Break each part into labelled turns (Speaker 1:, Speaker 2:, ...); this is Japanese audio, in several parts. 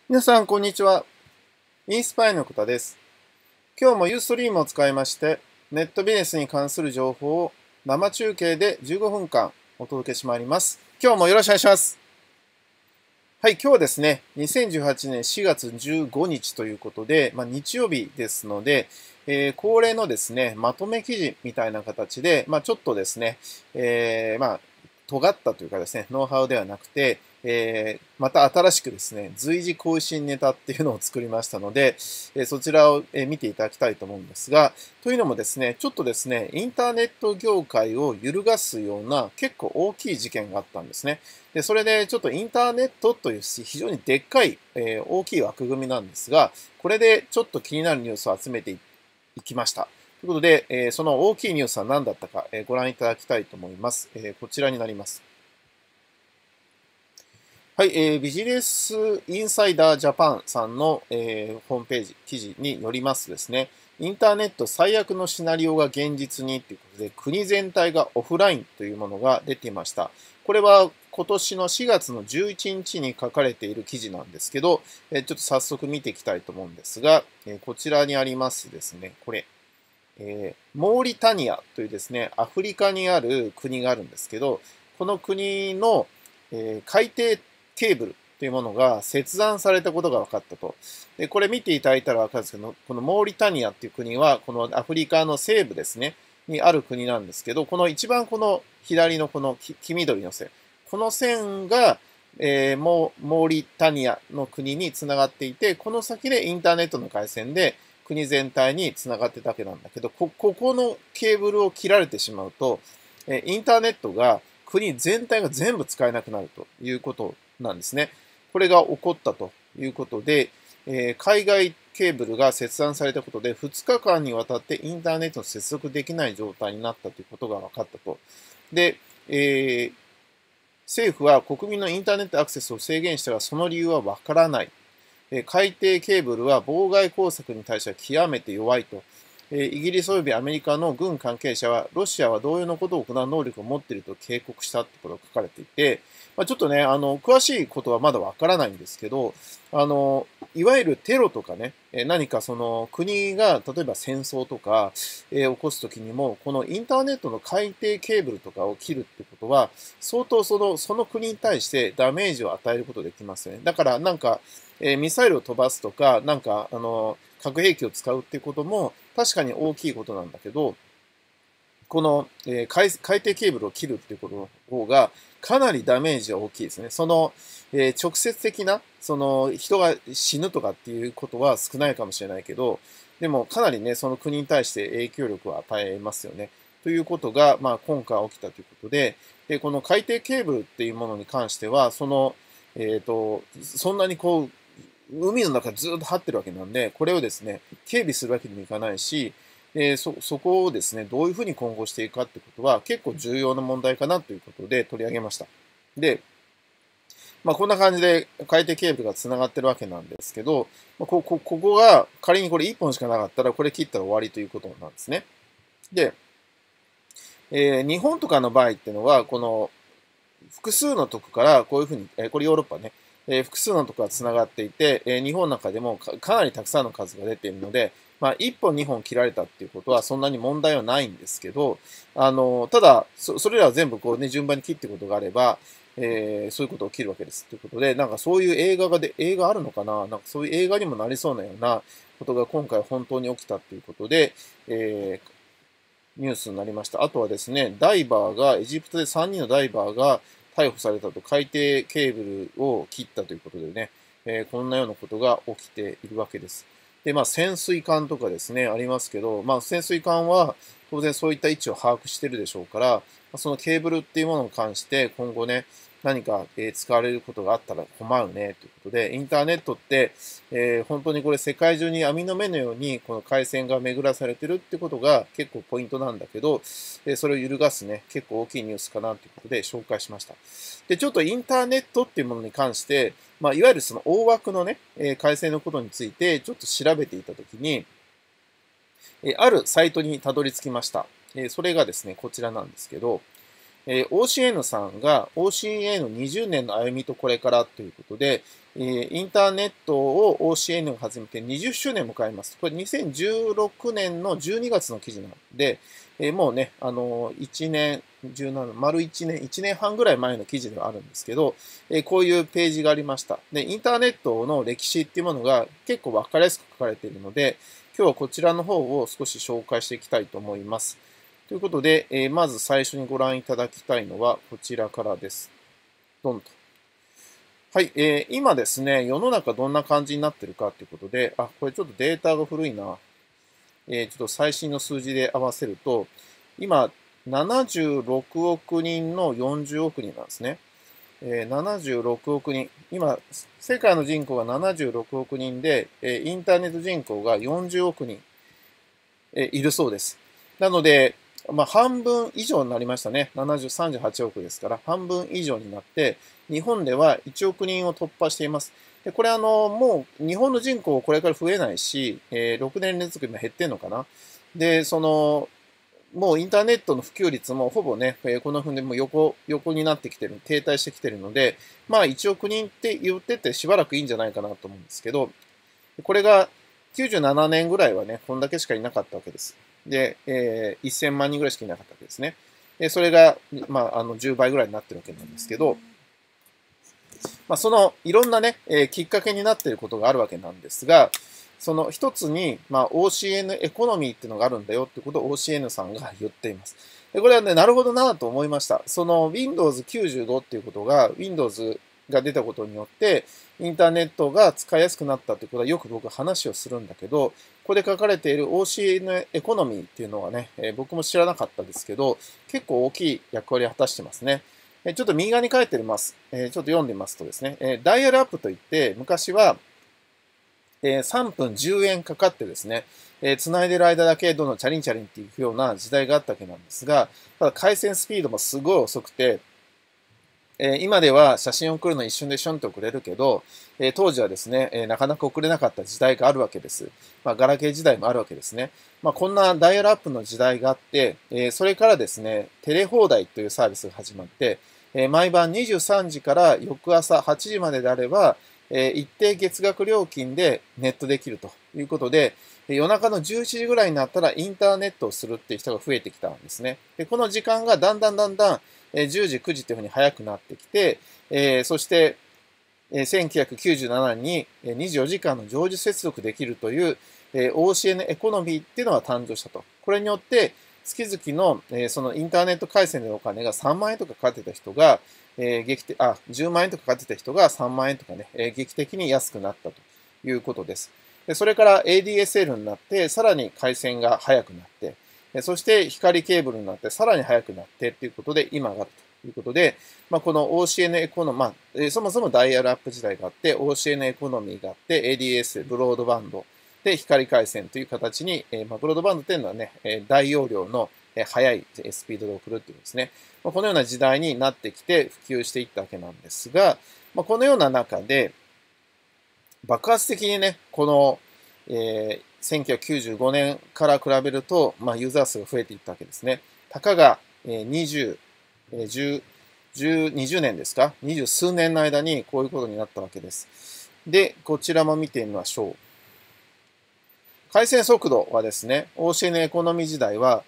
Speaker 1: 皆さん、こんにちは。インスパイのことです。今日もユーストリームを使いまして、ネットビジネスに関する情報を生中継で15分間お届けしてまいります。今日もよろしくお願いします。はい、今日はですね、2018年4月15日ということで、日曜日ですので、恒例のですね、まとめ記事みたいな形で、ちょっとですね、尖ったというかですね、ノウハウではなくて、また新しくですね、随時更新ネタっていうのを作りましたので、そちらを見ていただきたいと思うんですが、というのもですね、ちょっとですね、インターネット業界を揺るがすような結構大きい事件があったんですね。で、それでちょっとインターネットという非常にでっかい、大きい枠組みなんですが、これでちょっと気になるニュースを集めていきました。ということで、その大きいニュースは何だったか、ご覧いただきたいと思います。こちらになります。はい、ビジネスインサイダージャパンさんの、ホームページ、記事によりますですね、インターネット最悪のシナリオが現実にということで、国全体がオフラインというものが出ていました。これは今年の4月の11日に書かれている記事なんですけど、ちょっと早速見ていきたいと思うんですが、こちらにありますですね、これ、モーリタニアというですね、アフリカにある国があるんですけど、この国の、海底ケーブルというものが切断されたことが分かったと。で、これ見ていただいたら分かるんですけど、このモーリタニアっていう国は、このアフリカの西部ですね、にある国なんですけど、この一番この左のこの黄緑の線、この線が、モーリタニアの国につながっていて、この先でインターネットの回線で国全体につながってたわけなんだけど、ここのケーブルを切られてしまうと、インターネットが国全体が全部使えなくなるということなんですね。これが起こったということで、海外ケーブルが切断されたことで、2日間にわたってインターネットの接続できない状態になったということが分かったと。で、政府は国民のインターネットアクセスを制限したが、その理由は分からない。海底ケーブルは妨害工作に対しては極めて弱いと。イギリス及びアメリカの軍関係者は、ロシアは同様のことを行う能力を持っていると警告したってことが書かれていて、ちょっとね、詳しいことはまだわからないんですけど、いわゆるテロとかね、何かその国が例えば戦争とか、起こすときにも、このインターネットの海底ケーブルとかを切るってことは、相当その国に対してダメージを与えることができますね。だからなんか、ミサイルを飛ばすとか、なんか、核兵器を使うっていうことも確かに大きいことなんだけど、この、海底ケーブルを切るっていうことの方が、かなりダメージが大きいですね。その、直接的な、その、人が死ぬとかっていうことは少ないかもしれないけど、でもかなりね、その国に対して影響力を与えますよね。ということが、今回起きたということで、この海底ケーブルっていうものに関しては、その、そんなにこう、海の中ずっと張ってるわけなんで、これをですね、警備するわけにもいかないし、そこをですね、どういうふうに今後していくかってことは結構重要な問題かなということで取り上げました。で、こんな感じで海底ケーブルが繋がってるわけなんですけど、ここが仮にこれ1本しかなかったらこれ切ったら終わりということなんですね。で、日本とかの場合っていうのは、この複数のとこからこういうふうに、これヨーロッパね、複数のとこが繋がっていて、日本の中でもかなりたくさんの数が出ているので、1本2本切られたっていうことはそんなに問題はないんですけど、ただ、それらは全部こうね、順番に切っていくことがあれば、そういうことを起きるわけです。ということで、なんかそういう映画あるのかな、なんかそういう映画にもなりそうなようなことが今回本当に起きたということで、ニュースになりました。あとはですね、ダイバーが、エジプトで3人のダイバーが逮捕されたと、海底ケーブルを切ったということでね、こんなようなことが起きているわけです。で、潜水艦とかですね、ありますけど、潜水艦は当然そういった位置を把握してるでしょうから、そのケーブルっていうものに関して今後ね、何か使われることがあったら困るねということで、インターネットって、本当にこれ世界中に網の目のようにこの回線が巡らされてるってことが結構ポイントなんだけど、それを揺るがすね、結構大きいニュースかなということで紹介しました。で、ちょっとインターネットっていうものに関して、いわゆるその大枠のね、回線のことについてちょっと調べていたときに、あるサイトにたどり着きました。それがですね、こちらなんですけど、 OCN さんが OCN の20年の歩みとこれからということで、インターネットを OCN が始めて20周年を迎えます。これ2016年の12月の記事なので、もうね、1年、17、丸1年、1年半ぐらい前の記事ではあるんですけど、こういうページがありました。で、インターネットの歴史っていうものが結構わかりやすく書かれているので、今日はこちらの方を少し紹介していきたいと思います。ということで、まず最初にご覧いただきたいのはこちらからです。ドンと。はい、今ですね、世の中どんな感じになってるかということで、これちょっとデータが古いな。ちょっと最新の数字で合わせると、今、76億人の40億人なんですね。76億人。今、世界の人口が76億人で、インターネット人口が40億人、いるそうです。なので、半分以上になりましたね。38億ですから、半分以上になって、日本では1億人を突破しています。で、これもう日本の人口これから増えないし、6年連続今減ってんのかな。で、もうインターネットの普及率もほぼね、この辺でもう横になってきてる、停滞してきてるので、1億人って言っててしばらくいいんじゃないかなと思うんですけど、これが97年ぐらいはね、こんだけしかいなかったわけです。で、1000万人ぐらいしかいなかったわけですね。で、それが、10倍ぐらいになってるわけなんですけど、そのいろんなね、きっかけになっていることがあるわけなんですが、その一つに、OCN エコノミーっていうのがあるんだよってことを OCN さんが言っています。で、これはね、なるほどなと思いました。その Windows 95っていうことが、Windows が出たことによって、インターネットが使いやすくなったってことはよく僕は話をするんだけど、ここで書かれている OCN エコノミーっていうのはね、僕も知らなかったですけど、結構大きい役割を果たしてますね。ちょっと右側に書いてあります。ちょっと読んでみますとですね、ダイヤルアップといって、昔は、3分10円かかってですね、繋いでる間だけどんどんチャリンチャリンっていくような時代があったわけなんですが、ただ回線スピードもすごい遅くて、今では写真を送るの一瞬でシュンと送れるけど、当時はですね、なかなか送れなかった時代があるわけです。ガラケー時代もあるわけですね。こんなダイヤルアップの時代があって、それからですね、テレ放題というサービスが始まって、毎晩23時から翌朝8時までであれば、一定月額料金でネットできるということで、夜中の11時ぐらいになったらインターネットをするっていう人が増えてきたんですね。で、この時間がだんだん10時、9時というふうに早くなってきて、そして、1997年に24時間の常時接続できるという、OCN エコノミーっていうのが誕生したと。これによって、月々の、そのインターネット回線でのお金が3万円とかかかってた人が、10万円とかかかってた人が3万円とかね、劇的に安くなったということです。で、それから ADSL になって、さらに回線が速くなって、そして光ケーブルになってさらに速くなってということで今があるということで、この OCN エコノミー、そもそもダイヤルアップ時代があって、OCN エコノミーがあって、ADS、ブロードバンドで光回線という形に、ブロードバンドというのはね、大容量の速いスピードで送るっていうですね、このような時代になってきて普及していったわけなんですが、このような中で爆発的にね、この、1995年から比べると、ユーザー数が増えていったわけですね。たかが、20年ですか ?20 数年の間にこういうことになったわけです。で、こちらも見てみましょう。回線速度はですね、OCN エコノミー時代は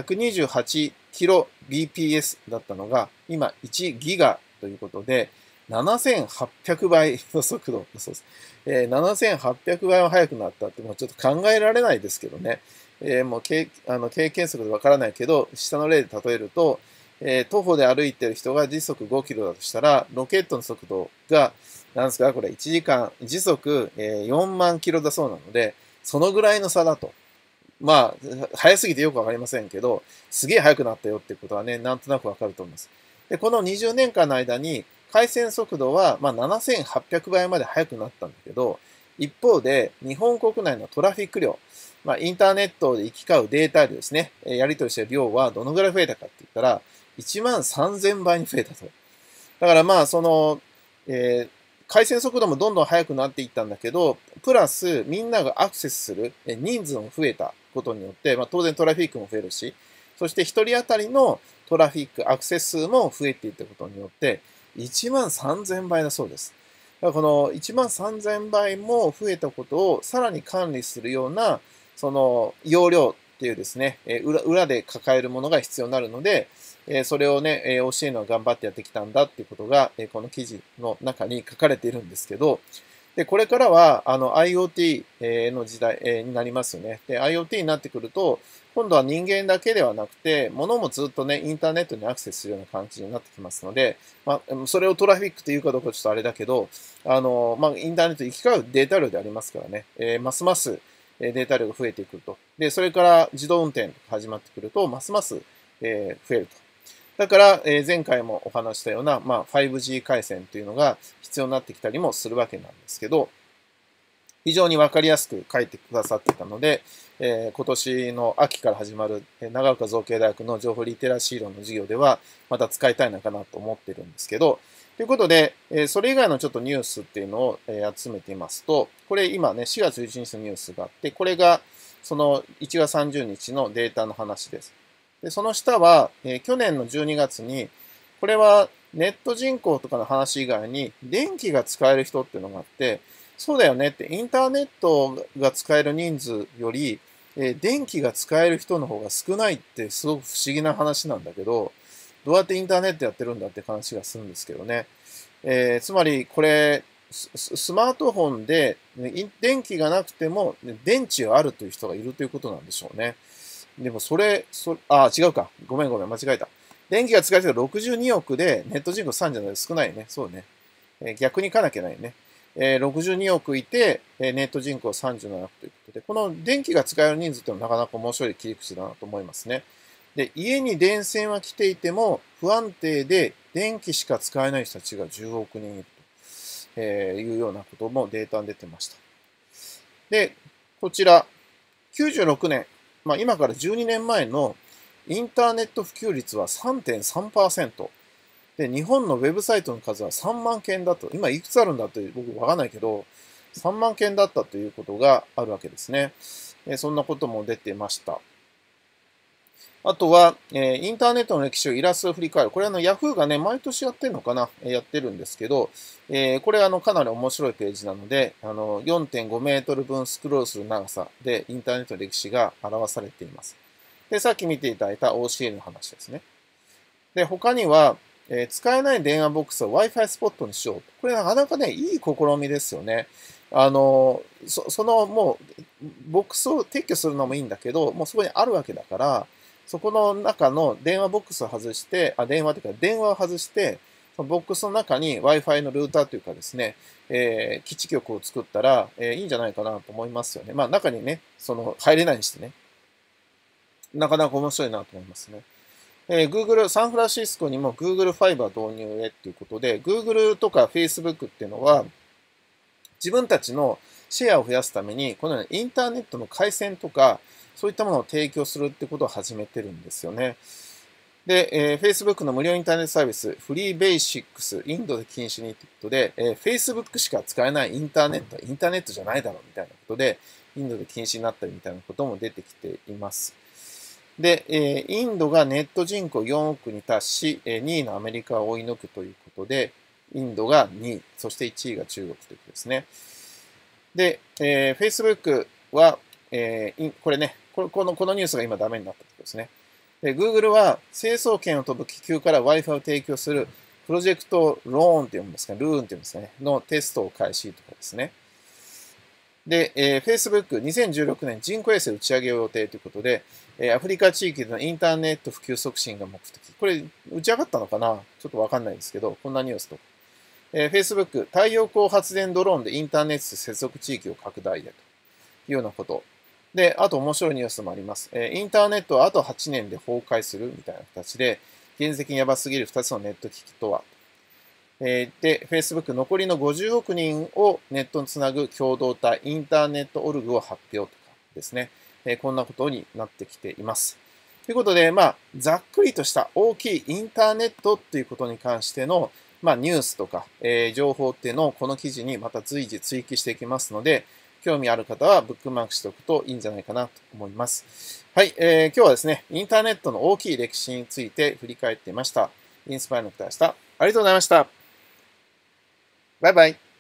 Speaker 1: 128kbps だったのが、今1ギガということで、7800倍の速度だそうです。7800倍は速くなったって、もうちょっと考えられないですけどね。もう経験則でわからないけど、下の例で例えると、徒歩で歩いてる人が時速5キロだとしたら、ロケットの速度が、なんですか、これ1時間、時速4万キロだそうなので、そのぐらいの差だと。速すぎてよくわかりませんけど、すげえ速くなったよってことはね、なんとなくわかると思います。で、この20年間の間に、回線速度は、7800倍まで速くなったんだけど、一方で、日本国内のトラフィック量、インターネットで行き交うデータ量ですね、やり取りしている量はどのぐらい増えたかって言ったら、1万3000倍に増えたと。だから回線速度もどんどん速くなっていったんだけど、プラスみんながアクセスする人数も増えたことによって、当然トラフィックも増えるし、そして1人当たりのトラフィック、アクセス数も増えていったことによって、1万3000倍だそうです。だからこの1万3000倍も増えたことをさらに管理するような、その容量っていうですね、裏で抱えるものが必要になるので、それをね、教えるのは頑張ってやってきたんだっていうことが、この記事の中に書かれているんですけど、で、これからは、IoT の時代になりますよね。で、IoT になってくると、今度は人間だけではなくて、物もずっとね、インターネットにアクセスするような感じになってきますので、まあ、それをトラフィックというかどうかちょっとあれだけど、まあ、インターネットに行き交うデータ量でありますからね、ますますデータ量が増えてくると。で、それから自動運転が始まってくると、ますます、増えると。だから、前回もお話したような、まあ、5G 回線というのが必要になってきたりもするわけなんですけど、非常にわかりやすく書いてくださってたので、今年の秋から始まる長岡造形大学の情報リテラシー論の授業では、また使いたいのかなと思ってるんですけど、ということで、それ以外のちょっとニュースっていうのを集めていますと、これ今ね、4月11日のニュースがあって、これがその1月30日のデータの話です。で、その下は、去年の12月に、これはネット人口とかの話以外に、電気が使える人っていうのがあって、そうだよねって、インターネットが使える人数より、電気が使える人の方が少ないってすごく不思議な話なんだけど、どうやってインターネットやってるんだって話がするんですけどね。つまりこれ、スマートフォンで電気がなくても電池があるという人がいるということなんでしょうね。でも違うか。ごめん、間違えた。電気が使える人が62億でネット人口3じゃない少ないね。そうね。逆にいかなきゃないね。62億いて、ネット人口37億ということで、この電気が使える人数ってのはなかなか面白い切り口だなと思いますね。で、家に電線は来ていても、不安定で電気しか使えない人たちが10億人いるというようなこともデータに出てました。で、こちら、96年、まあ、今から12年前のインターネット普及率は 3.3%。で、日本のウェブサイトの数は3万件だと。今いくつあるんだと僕わかんないけど、3万件だったということがあるわけですね。そんなことも出てました。あとは、インターネットの歴史をイラストで振り返る。これYahoo がね、毎年やってるのかなやってるんですけど、これかなり面白いページなので、4.5 メートル分スクロールする長さでインターネットの歴史が表されています。で、さっき見ていただいた OCL の話ですね。で、他には、使えない電話ボックスを Wi-Fi スポットにしよう。これなかなかね、いい試みですよね。そのもう、ボックスを撤去するのもいいんだけど、もうそこにあるわけだから、そこの中の電話ボックスを外して、電話というか電話を外して、そのボックスの中に Wi-Fi のルーターというかですね、基地局を作ったら、いいんじゃないかなと思いますよね。まあ中にね、入れないにしてね、なかなか面白いなと思いますね。Google、サンフランシスコにも Google ファイバー導入へということで、Google とか Facebook っていうのは、自分たちのシェアを増やすために、このようにインターネットの回線とか、そういったものを提供するってことを始めてるんですよね。で、Facebook の無料インターネットサービス、フリーベーシックス、インドで禁止にということで、Facebook しか使えないインターネット、インターネットじゃないだろうみたいなことで、インドで禁止になったりみたいなことも出てきています。で、インドがネット人口4億に達し、2位のアメリカを追い抜くということで、インドが2位、そして1位が中国ということですね。で、Facebook は、これね、このニュースが今ダメになったところですね。で、Google は成層圏を飛ぶ気球から Wi-Fi を提供するプロジェクトローンって読むんですか、ルーンって読むんですかね、のテストを開始とかですね。で、Facebook、2016年人工衛星打ち上げを予定ということで、アフリカ地域でのインターネット普及促進が目的。これ、打ち上がったのかなちょっとわかんないですけど、こんなニュースと。Facebook、太陽光発電ドローンでインターネット接続地域を拡大へというようなこと。で、あと面白いニュースもあります。インターネットはあと8年で崩壊するみたいな形で、現実的にやばすぎる2つのネット機器とは。で、Facebook 残りの50億人をネットにつなぐ共同体、インターネットオルグを発表とかですね。こんなことになってきています。ということで、まあ、ざっくりとした大きいインターネットということに関しての、まあ、ニュースとか、情報っていうのをこの記事にまた随時追記していきますので、 興味ある方はブックマークしておくといいんじゃないかなと思います。はい、今日はですね、インターネットの大きい歴史について振り返ってみました。インスパイアの方でした。ありがとうございました。バイバイ。